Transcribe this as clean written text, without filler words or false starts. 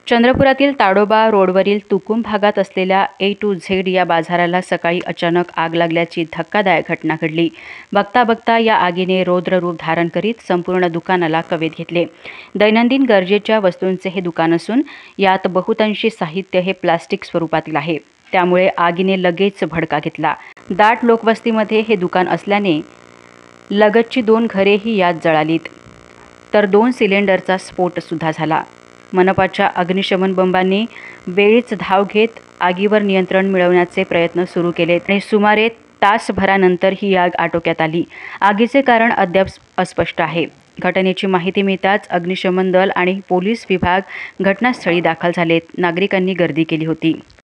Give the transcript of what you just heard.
चंद्रपुरातील ताडोबा रोडवरील तुकुम भागात असलेल्या A to Z या बाजाराला सकाळी अचानक आग लागल्याची धक्कादायक घटना घडली। बघता बघता या आगीने रौद्र रूप धारण करीत संपूर्ण दुकानाला कवेत घेतले। दैनंदिन गरजेच्या वस्तूंचे हे दुकान असून यात बहुतांशी साहित्य हे प्लास्टिक स्वरूपातील आहे। त्यामुळे आगीने लगेच भडका घेतला। दाट लोकवस्तीमध्ये हे दुकान असल्याने लगतची 2 घरेही यात जळालीत, तर 2 सिलेंडरचा स्फोट सुद्धा झाला। मनपाच्या अग्निशमन बंबांनी वेळीच धाव घेत आगीवर नियंत्रण मिळवण्याचे प्रयत्न सुरू केले आणि सुमारे तासभरानंतर ही आग आटोक्यात आली। आगीचे कारण अद्याप अस्पष्ट आहे। घटनेची माहिती मिळताच अग्निशमन दल आणि पोलीस विभाग घटनास्थळी दाखल झालेत। नागरिकांनी गर्दी केली होती।